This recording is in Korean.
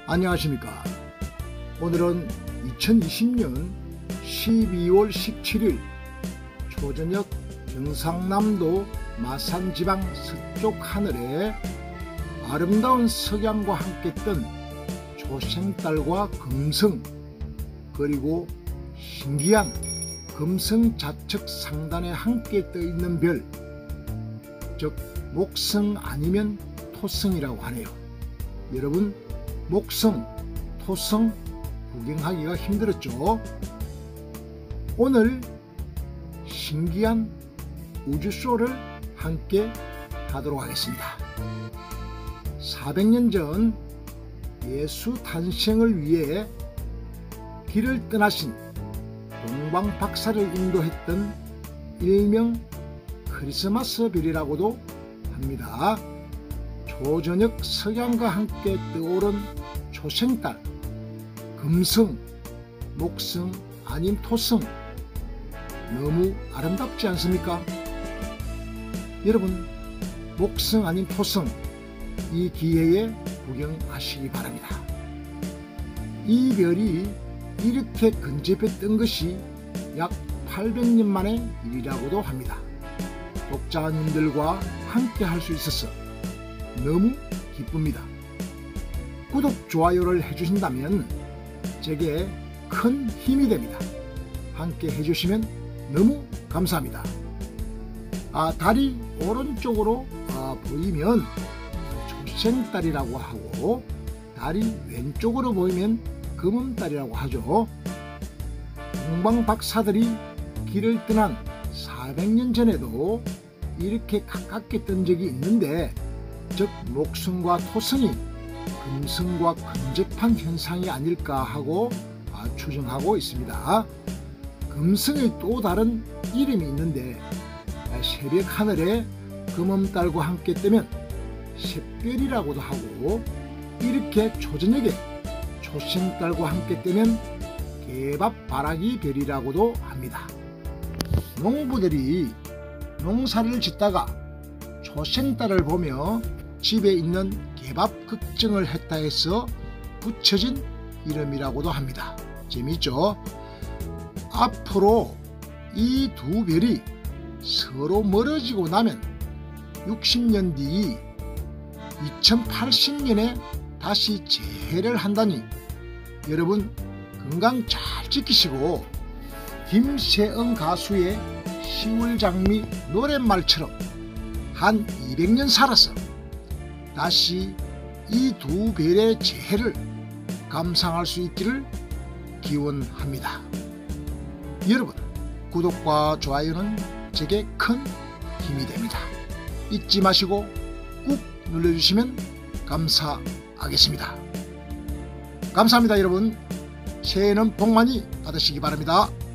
안녕하십니까. 오늘은 2020년 12월 17일 초저녁 경상남도 마산지방 서쪽 하늘에 아름다운 석양과 함께 뜬 초생달과 금성, 그리고 신기한 금성 좌측 상단에 함께 떠 있는 별, 즉 목성 아니면 토성이라고 하네요. 여러분, 목성, 토성 구경하기가 힘들었죠? 오늘 신기한 우주쇼를 함께 하도록 하겠습니다. 400년 전 예수 탄생을 위해 길을 떠나신 동방 박사를 인도했던 일명 크리스마스 별이라고도 합니다. 초저녁 석양과 함께 떠오른 초생달, 금성, 목성 아닌 토성, 너무 아름답지 않습니까? 여러분, 목성 아닌 토성, 이 기회에 구경하시기 바랍니다. 이 별이 이렇게 근접해 뜬 것이 약 800년 만의 일이라고도 합니다. 독자님들과 함께 할 수 있어서 너무 기쁩니다. 구독, 좋아요를 해주신다면 제게 큰 힘이 됩니다. 함께 해주시면 너무 감사합니다. 달이 오른쪽으로 보이면 초생달이라고 하고, 달이 왼쪽으로 보이면 금음달이라고 하죠. 동방 박사들이 길을 떠난 400년 전에도 이렇게 가깝게 뜬 적이 있는데, 즉 목성과 토성이 금성과 근접한 현상이 아닐까 하고 추정하고 있습니다. 금성의 또 다른 이름이 있는데, 새벽 하늘에 금음달과 함께 뜨면 샛별이라고도 하고, 이렇게 초저녁에 초생달과 함께 뜨면 개밥바라기 별이라고도 합니다. 농부들이 농사를 짓다가 초생달을 보며 집에 있는 개밥 걱정을 했다 해서 붙여진 이름이라고도 합니다. 재미있죠? 앞으로 이 두 별이 서로 멀어지고 나면 60년 뒤 2080년에 다시 재해를 한다니, 여러분 건강 잘 지키시고 김세응 가수의 10월 장미 노랫말처럼 한 200년 살아서 다시 이 두 별의 재해를 감상할 수 있기를 기원합니다. 여러분, 구독과 좋아요는 제게 큰 힘이 됩니다. 잊지 마시고 꾹 눌러주시면 감사하겠습니다. 감사합니다. 여러분, 새해에는 복 많이 받으시기 바랍니다.